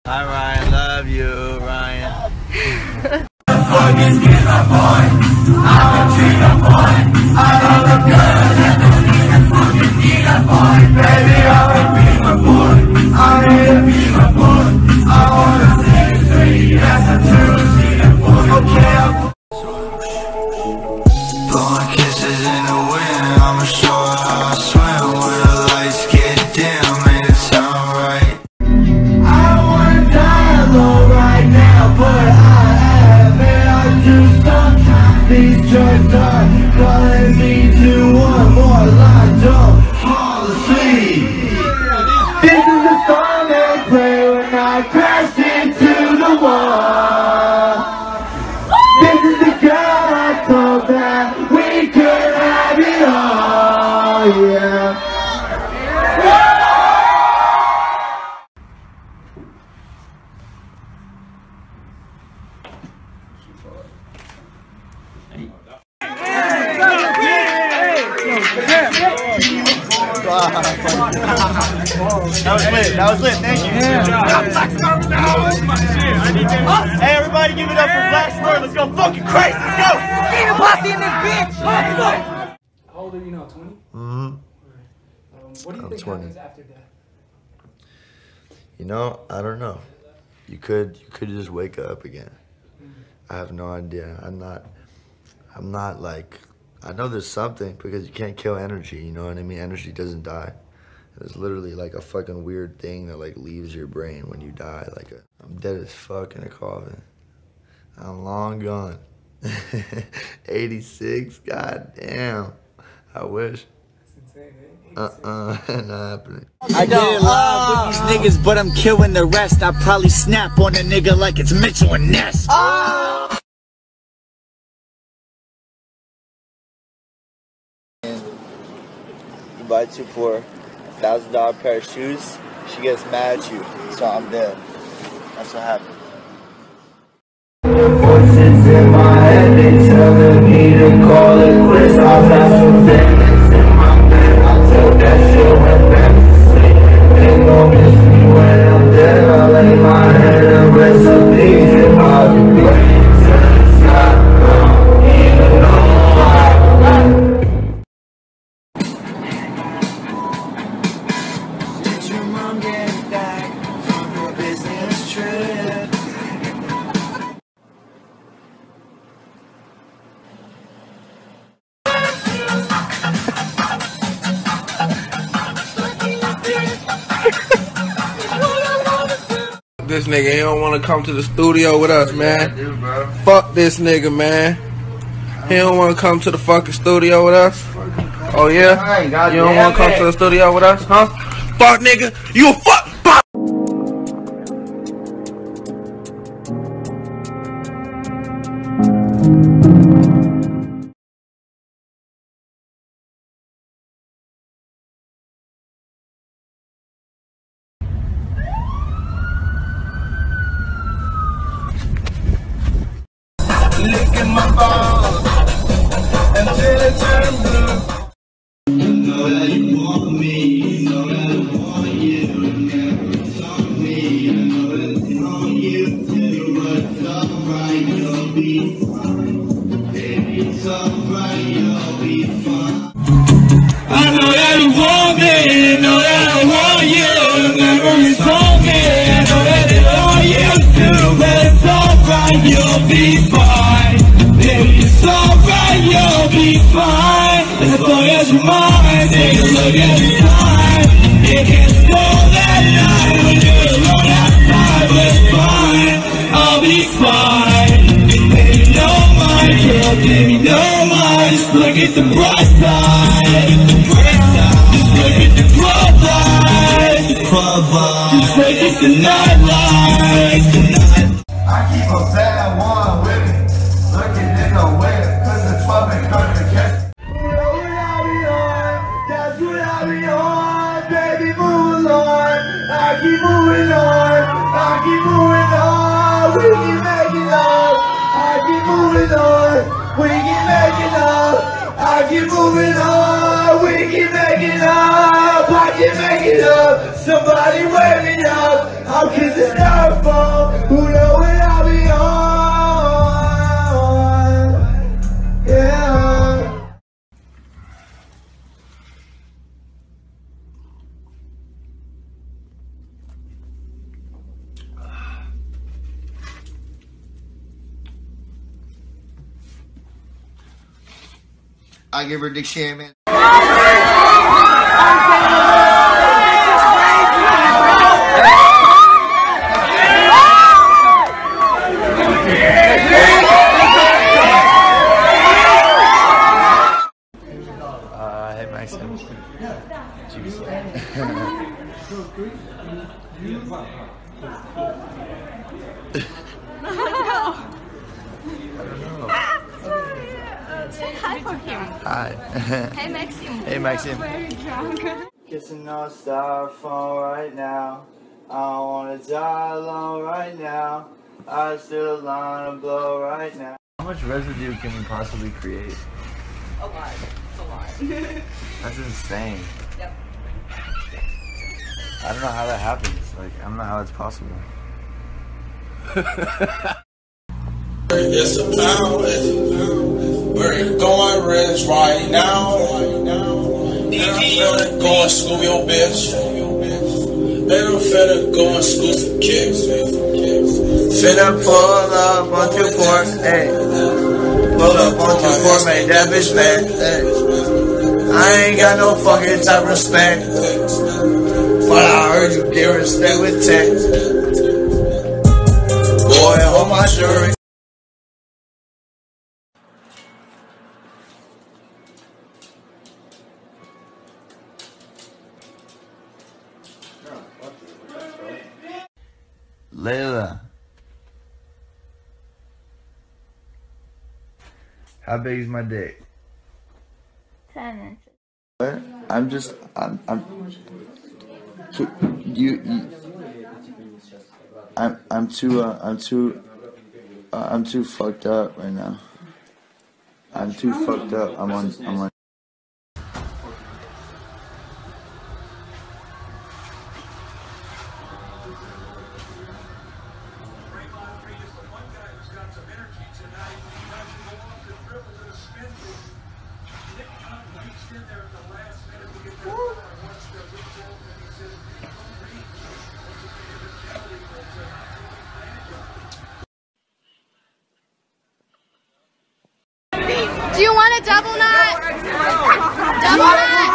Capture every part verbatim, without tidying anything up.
Hi Ryan, love you, Ryan. Fucking get a boy, I'm a cheetah boy. I love a girl that don't need a fucking need a boy. Baby, I'm a beamer boy, I need a beamer boy. I wanna see three, that's a two-seater boy. Okay, I'm blowing kisses in the wind. I'ma show her how I swim when the lights get dim and it sound right. I wanna die alone right now, but I am, and I do sometimes. These drugs are calling me to one more line. Don't fall asleep. This is the song they play when I crash into the wall. This is the girl I told that we could have it all, yeah. That was lit, that was lit, thank you. Hey everybody give it up for Black Smirk, let's go fucking crazy, let's go! Need a posse in this bitch! How old are you now, twenty? Mm-hmm. Um, what do you I'm think twenty. happens after that? You know, I don't know. You could, you could just wake up again. I have no idea. I'm not, I'm not like, I know there's something because you can't kill energy, you know what I mean? Energy doesn't die. It's literally like a fucking weird thing that like leaves your brain when you die. Like a, I'm dead as fuck in a coffin. I'm long gone. eighty-six, goddamn. I wish. Uh-uh, not happening. I get it live with these niggas, but I'm killing the rest. I probably snap on a nigga like it's Mitchell and Ness. Oh! You buy two for a thousand dollar pair of shoes, she gets mad at you, so I'm dead. That's what happened. Voices in my head, they telling me to call it quits. I've had some feelings in my bed. I tell that shit went back to sleep. They gon' miss me when I'm dead. I lay my head and rest of these in my regrets. Till it's not wrong, even though I'm Did your mom get back from her business trip? This nigga, he don't want to come to the studio with us, man. Do, bro. Fuck this nigga, man. He don't want to come to the fucking studio with us. Oh yeah? You don't want to come to the studio with us, huh? Fuck nigga, you a fuck. fuck. Licking my balls until it turns blue. You know that you want me, you know that I want you. Never talk me, I know that it's on you too. But it's alright, you'll be fine. Baby, it's alright, you'll be fine. I know that you want me, you know that I want you. Never told me, I know that it's on you too. But it's alright, you'll be fine. Baby, it's alright, you'll be fine. As long as you're mine, take a look at the time. You can't stole that night when you're alone outside. But it's fine, I'll be fine. Baby, no mind, girl, baby, no mind. Just look at the bright side. Just look at the club lights. Just look at the night lights. I keep a bad one with me. Looking in the way, cause the twelve ain't gonna catch. That's what I be on, baby, move along. I keep moving on, I keep moving on. We keep making love, I keep moving on. We keep making love, I keep moving on. We keep making love, I keep making love. Somebody wake me up, I I'll kiss the styrofoam. Who know when I'll be on? Yeah. I give her Dick Shaman. Uh, hey Maxim. Juicy. Say hi for him. Hi. Hey Maxim. Hey Maxim. Very drunk. Kissing on styrofoam right now. I don't wanna die alone right now. I still line to blow right now. How much residue can we possibly create? A lot. It's a lot. That's insane. Yep. I don't know how that happens. Like, I don't know how it's possible. It's a pound. We're going rich right now. And I'm finna go and school your bitch. And I'm finna go and school some kicks. Finna pull up on two four, hey. Pull up on two four, make that bitch mad, hey. I ain't got no fucking type of respect, but I heard you get respect with text. Boy, hold my shirt. Layla, how big is my dick? Ten inches. What? I'm just, I'm, I'm, you, you I'm, I'm too, uh, I'm too, uh, I'm too fucked up right now. I'm too fucked up. I'm on, I'm on. Do you want a double knot? Double knot?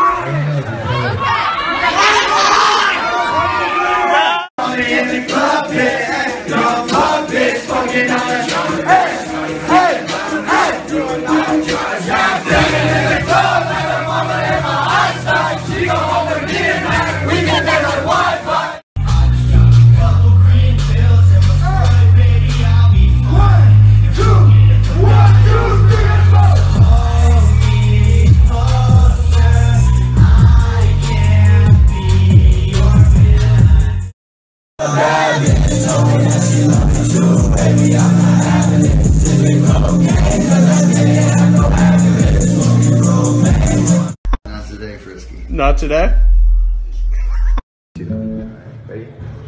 Not today, Frisky. Not today. Ready?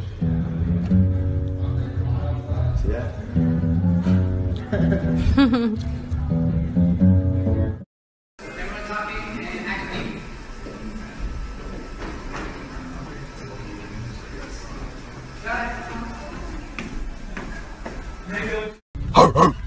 See that? Ho, ho.